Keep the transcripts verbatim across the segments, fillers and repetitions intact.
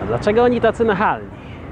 Dlaczego oni tacy nachalni?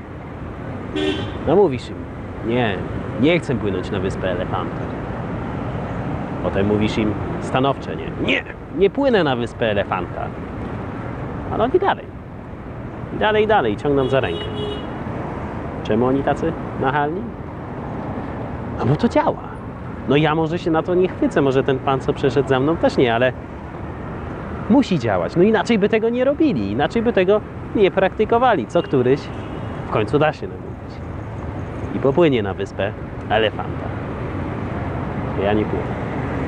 No mówisz im, nie, nie chcę płynąć na wyspę Elefanta. Potem mówisz im stanowcze, nie, nie, nie płynę na wyspę Elefanta. Ale oni dalej, i dalej, i dalej, ciągną za rękę. Czemu oni tacy nachalni? No bo to działa. No ja może się na to nie chwycę, może ten pan, co przeszedł za mną, też nie, ale musi działać. No inaczej by tego nie robili, inaczej by tego nie praktykowali. Co któryś w końcu da się namówić i popłynie na wyspę Elefanta. Ja nie płynę.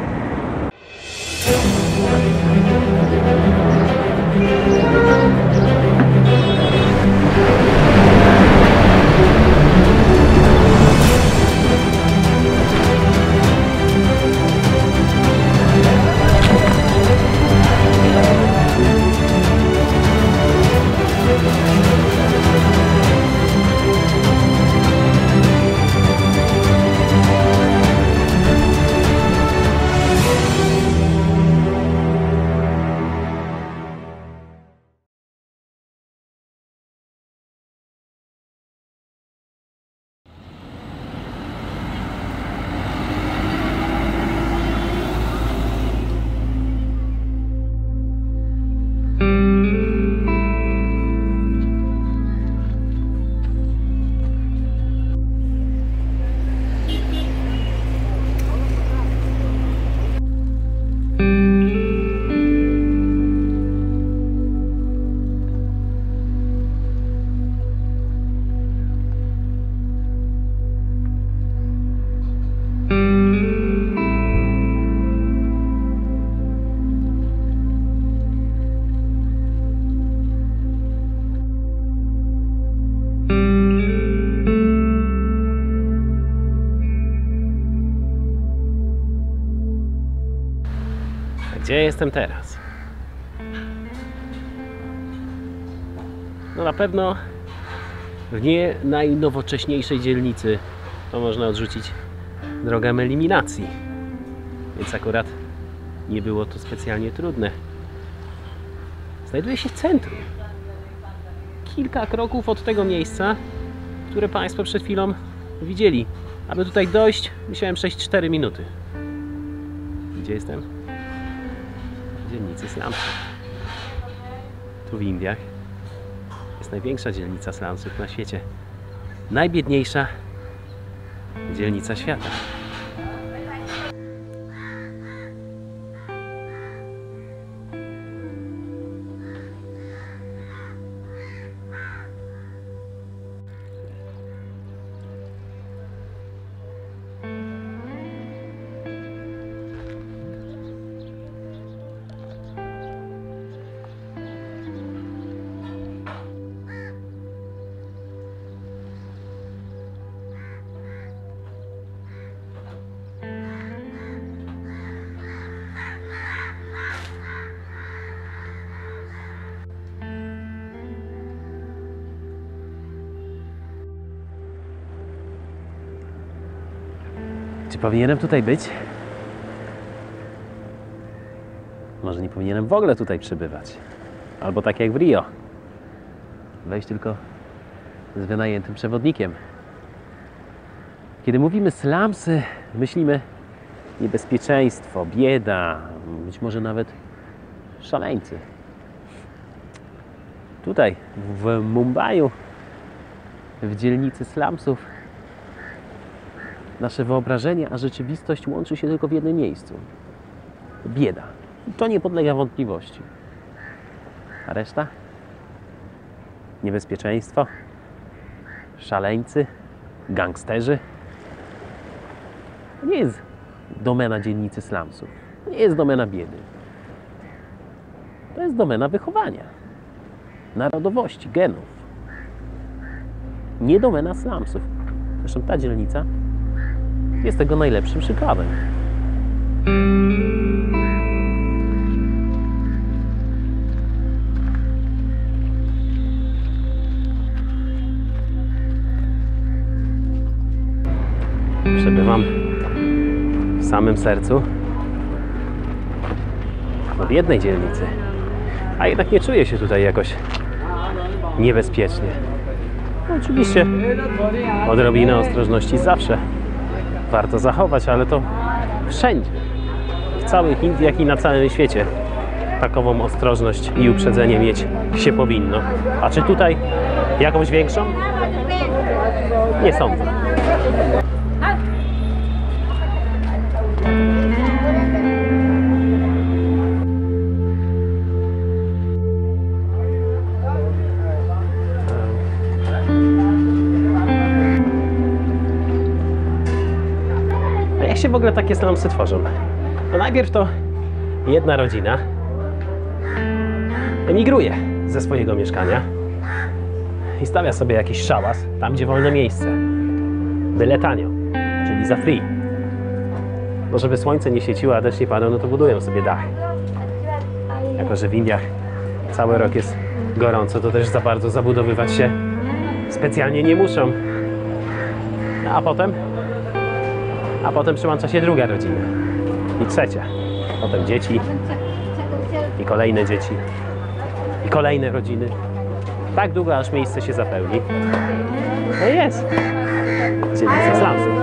Gdzie jestem teraz? No na pewno w nie najnowocześniejszej dzielnicy to można odrzucić drogę eliminacji. Więc akurat nie było to specjalnie trudne. Znajduję się w centrum. Kilka kroków od tego miejsca, które Państwo przed chwilą widzieli. Aby tutaj dojść, musiałem przejść cztery minuty. Gdzie jestem? W dzielnicy slumsów. Tu w Indiach jest największa dzielnica slumsów na świecie. Najbiedniejsza dzielnica świata. Czy powinienem tutaj być? Może nie powinienem w ogóle tutaj przybywać. Albo tak jak w Rio. Wejść tylko z wynajętym przewodnikiem. Kiedy mówimy slumsy, myślimy niebezpieczeństwo, bieda, być może nawet szaleńcy. Tutaj, w Mumbaiu, w dzielnicy slumsów, nasze wyobrażenie, a rzeczywistość łączy się tylko w jednym miejscu. Bieda. To nie podlega wątpliwości. A reszta? Niebezpieczeństwo, szaleńcy, gangsterzy. To nie jest domena dzielnicy slumsów. To nie jest domena biedy. To jest domena wychowania, narodowości, genów. Nie domena slumsów. Zresztą ta dzielnica jest tego najlepszym przykładem. Przebywam w samym sercu od jednej dzielnicy, a jednak nie czuję się tutaj jakoś niebezpiecznie. No, oczywiście odrobinę ostrożności zawsze warto zachować, ale to wszędzie, w całych Indiach i na całym świecie takową ostrożność i uprzedzenie mieć się powinno. A czy tutaj jakąś większą? Nie sądzę. A jak się w ogóle takie slumsy tworzą? No najpierw to jedna rodzina emigruje ze swojego mieszkania i stawia sobie jakiś szałas tam, gdzie wolne miejsce. Byle tanio, czyli za free. No żeby słońce nie świeciło, a deszcz nie padał, no to budują sobie dach. Jako że w Indiach cały rok jest gorąco, to też za bardzo zabudowywać się specjalnie nie muszą. No, a potem a potem przyłącza się druga rodzina i trzecia. Potem dzieci i kolejne dzieci i kolejne rodziny. Tak długo, aż miejsce się zapełni. No jest dzielnica slumsów.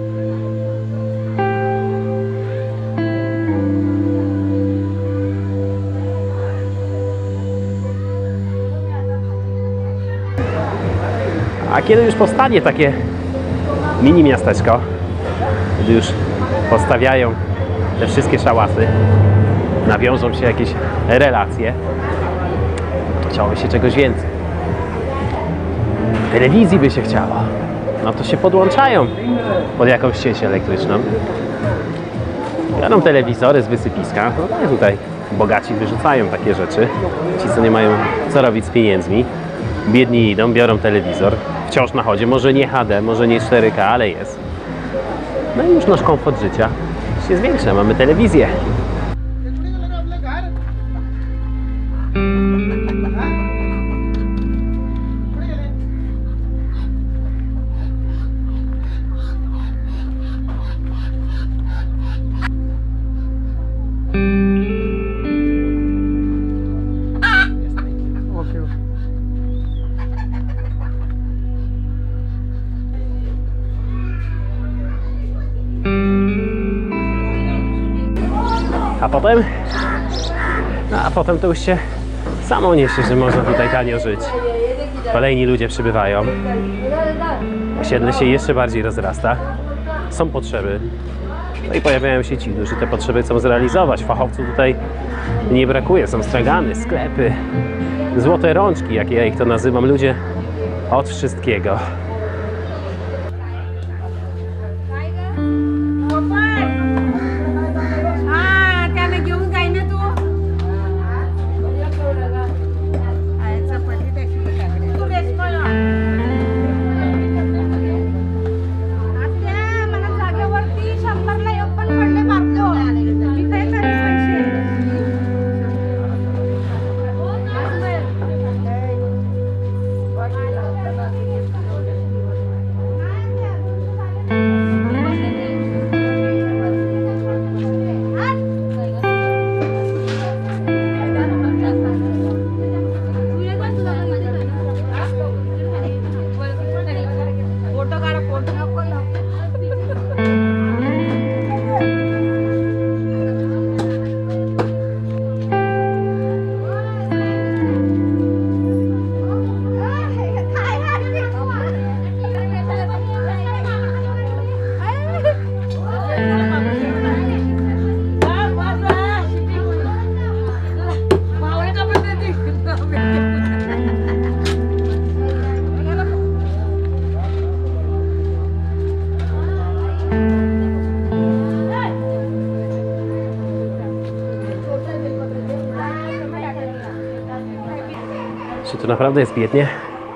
A kiedy już powstanie takie mini miasteczko, kiedy już postawiają te wszystkie szałasy, nawiążą się jakieś relacje, chciałoby się czegoś więcej. Telewizji by się chciało. No to się podłączają pod jakąś sieć elektryczną. Biorą telewizory z wysypiska. No tutaj bogaci wyrzucają takie rzeczy. Ci, co nie mają co robić z pieniędzmi. Biedni idą, biorą telewizor. Wciąż na chodzie. Może nie H D, może nie cztery K, ale jest. No i już nasz komfort życia się zwiększa. Mamy telewizję. A potem, no a potem to już się samo niesie, że można tutaj tanio żyć. Kolejni ludzie przybywają. Osiedle się jeszcze bardziej rozrasta. Są potrzeby. No i pojawiają się ci, którzy te potrzeby chcą zrealizować. Fachowców tutaj nie brakuje. Są stragany, sklepy, złote rączki, jak ja ich to nazywam. Ludzie od wszystkiego. Czy tu naprawdę jest biednie?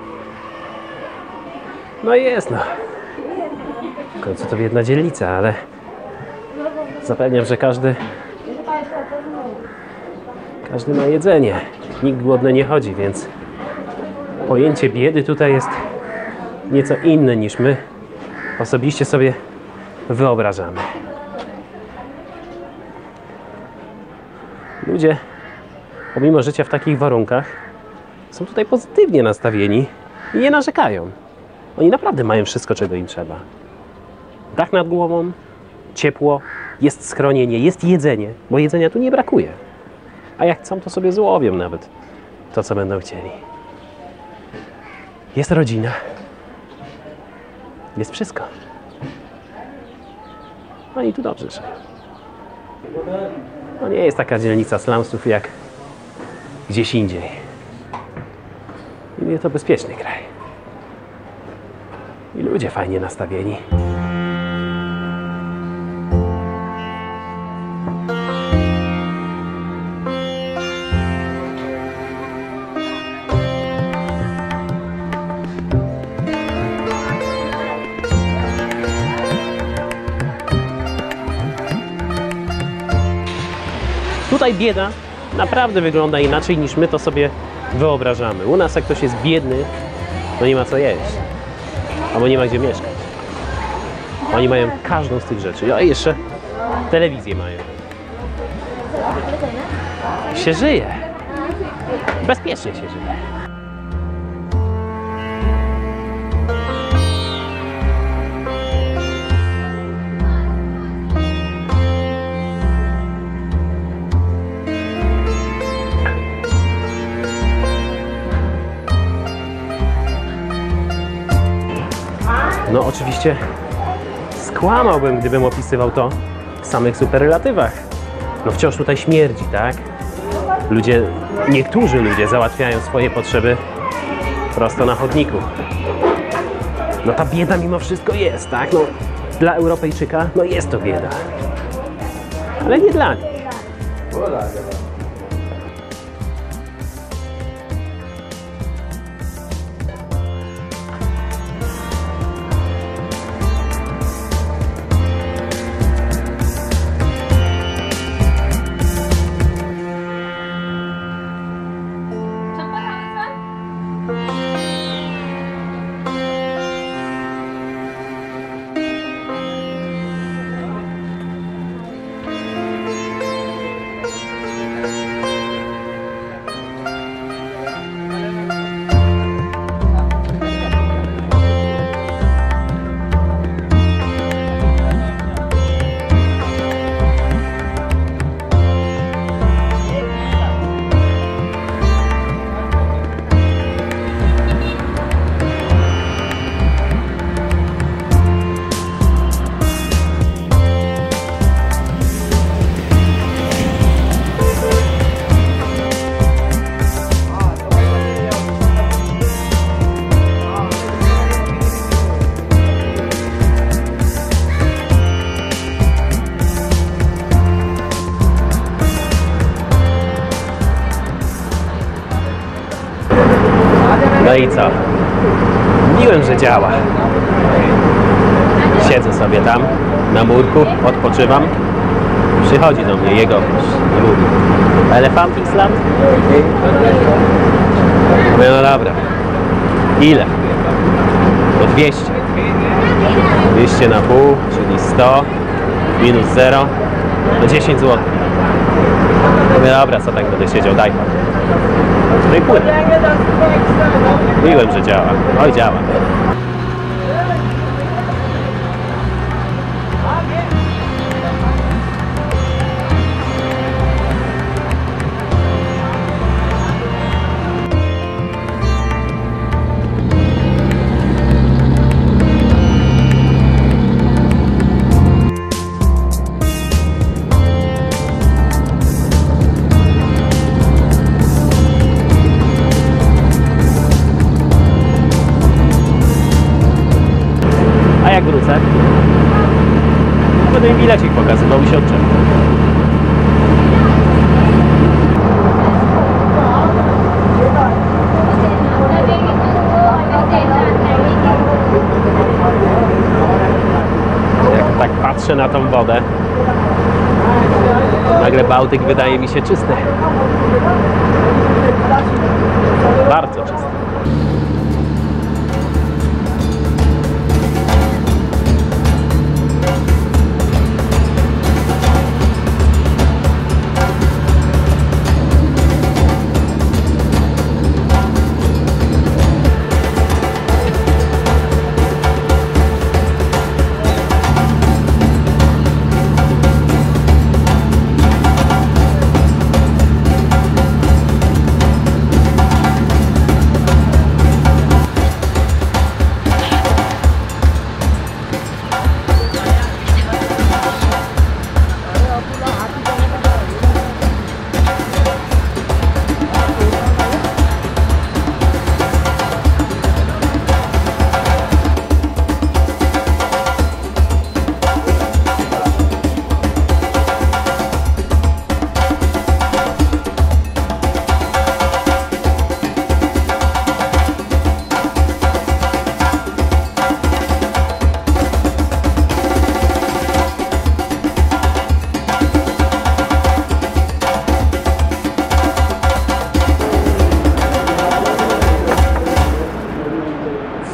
No jest, no. W końcu to biedna dzielnica, ale zapewniam, że każdy każdy ma jedzenie. Nikt głodny nie chodzi, więc pojęcie biedy tutaj jest nieco inne niż my osobiście sobie wyobrażamy. Ludzie, pomimo życia w takich warunkach, są tutaj pozytywnie nastawieni i nie narzekają. Oni naprawdę mają wszystko, czego im trzeba. Dach nad głową, ciepło, jest schronienie, jest jedzenie, bo jedzenia tu nie brakuje. A jak chcą, to sobie złowią nawet to, co będą chcieli. Jest rodzina. Jest wszystko. No i tu dobrze żyją. No nie jest taka dzielnica slumsów jak gdzieś indziej. I jest to bezpieczny kraj. I ludzie fajnie nastawieni. Tutaj bieda naprawdę wygląda inaczej niż my to sobie wyobrażamy. U nas jak ktoś jest biedny, to nie ma co jeść. Albo nie ma gdzie mieszkać. Oni mają każdą z tych rzeczy. A jeszcze telewizję mają. Się żyje. Bezpiecznie się żyje. No oczywiście skłamałbym, gdybym opisywał to w samych superlatywach. No wciąż tutaj śmierdzi, tak? Ludzie, niektórzy ludzie załatwiają swoje potrzeby prosto na chodniku. No ta bieda mimo wszystko jest, tak? No dla Europejczyka, no jest to bieda. Ale nie dla nich. No i co? Mówiłem, że działa. Siedzę sobie tam na murku, odpoczywam. Przychodzi do mnie jego i mówi: Elefant Island? Mówię: no dobra. Ile? No dwieście. dwieście na pół, czyli sto, minus zero, no dziesięć złotych. Mówię: dobra, co tak będę siedział, daj pan. No i płynę. Mówiłem, że działa. Oj, działa. Jak wrócę, będę im bilecik pokazywał i się odczepię. Jak tak patrzę na tą wodę, nagle Bałtyk wydaje mi się czysty. Bardzo czysty.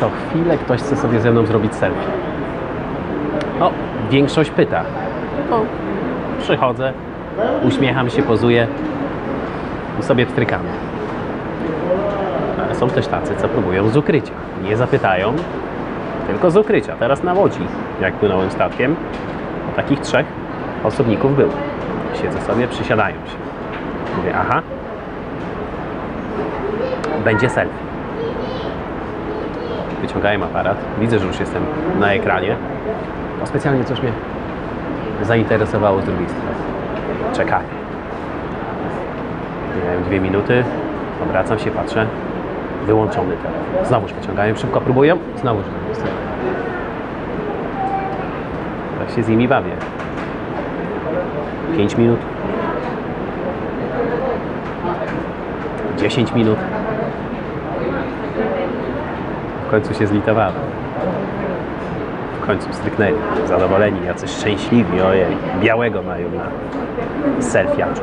co chwilę ktoś chce sobie ze mną zrobić selfie. No, większość pyta. No, przychodzę, uśmiecham się, pozuję i sobie pstrykamy. Ale są też tacy, co próbują z ukrycia. Nie zapytają, tylko z ukrycia. Teraz na Łodzi, jak płynąłem statkiem, o takich trzech osobników było. Siedzę sobie, przysiadają się. Mówię, aha, będzie selfie. Wyciągałem aparat, widzę, że już jestem na ekranie. No specjalnie coś mnie zainteresowało z drugiej strony. Czekanie. Miałem dwie minuty, obracam się, patrzę, wyłączony telefon. Znowuż wyciągają, szybko próbują, znowuż. Tak się z nimi bawię. pięć minut. dziesięć minut. W końcu się zlitowałem. W końcu stryknęli. Zadowoleni, jacyś szczęśliwi. Ojej, białego mają na selfiaczu.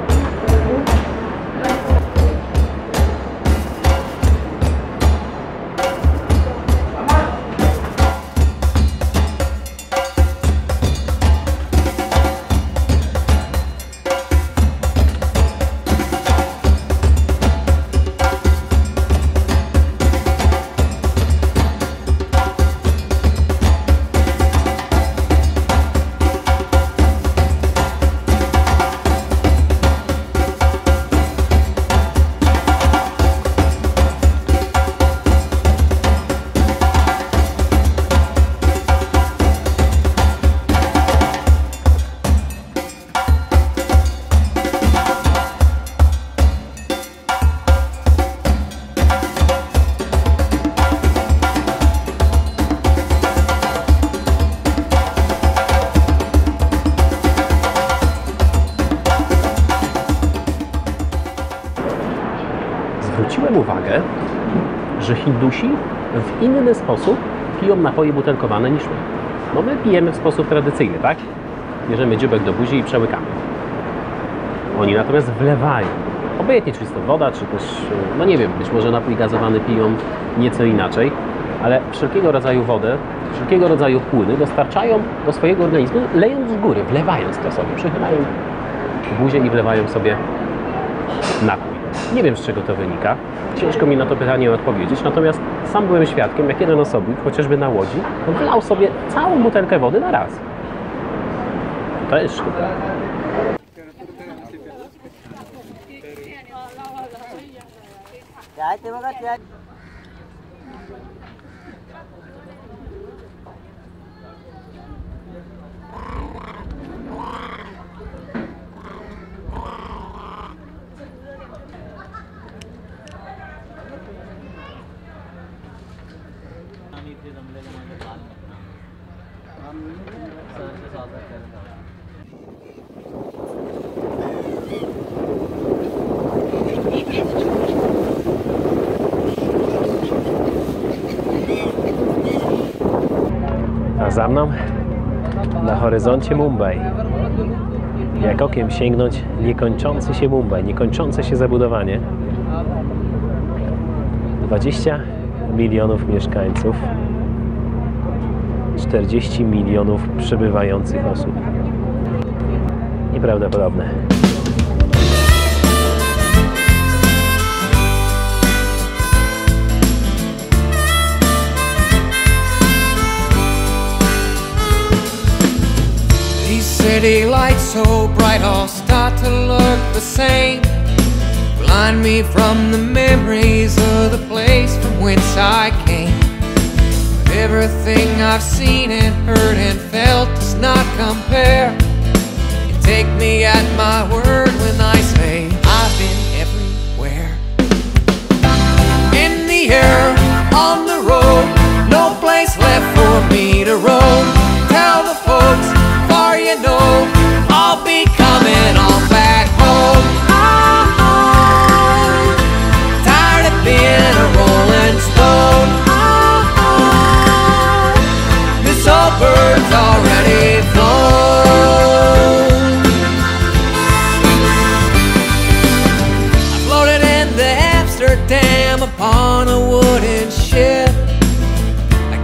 Zwróciłem uwagę, że Hindusi w inny sposób piją napoje butelkowane niż my. No my pijemy w sposób tradycyjny, tak? Bierzemy dzióbek do buzi i przełykamy. Oni natomiast wlewają. Obojętnie, czy jest to woda, czy też, no nie wiem, być może napój gazowany piją nieco inaczej, ale wszelkiego rodzaju wodę, wszelkiego rodzaju płyny dostarczają do swojego organizmu, lejąc z góry, wlewając to sobie, przychylają buzię i wlewają sobie napój. Nie wiem, z czego to wynika. Ciężko mi na to pytanie odpowiedzieć, natomiast sam byłem świadkiem, jak jeden osobnik, chociażby na Łodzi, wlał sobie całą butelkę wody na raz. To jest sztuka. A za mną na horyzoncie Mumbai. Jak okiem sięgnąć, niekończący się Mumbai, niekończące się zabudowanie. dwadzieścia milionów mieszkańców, czterdzieści milionów przebywających osób. Nieprawdopodobne. City lights so bright all start to look the same. Blind me from the memories of the place from whence I came. But everything I've seen and heard and felt does not compare. You take me at my word when I say I've been everywhere. In the air, on the road, no place left for me to roam. Tell the folks, far you know, I'll be coming on back home. Oh, tired of being a rolling stone. Oh, this old bird's already flown. I floated into Amsterdam upon a wooden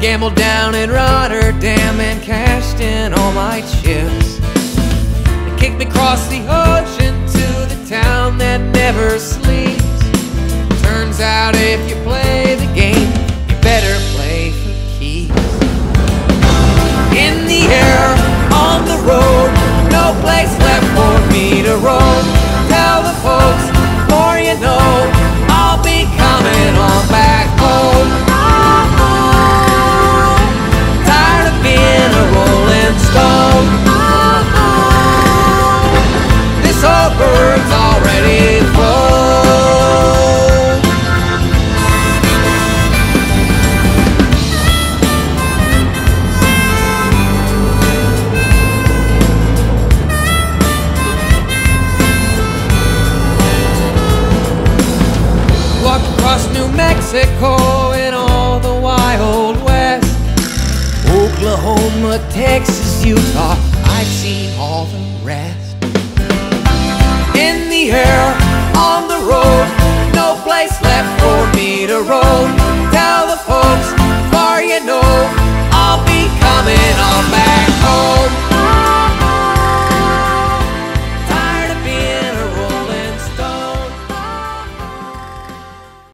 gambled down in Rotterdam and cashed in all my chips. They kicked me across the ocean to the town that never sleeps. Turns out if you play the game, you better play for keeps. In the air, on the road, no place left for me to roam. Tell the folks, before you know, I'll be coming on back home. Oh, oh, tired of being a rolling stone. Oh, oh, this old bird's already flown. Across New Mexico and all the wild west, Oklahoma, Texas, Utah, I've seen all the rest. In the air, on the road, no place left for me to roam.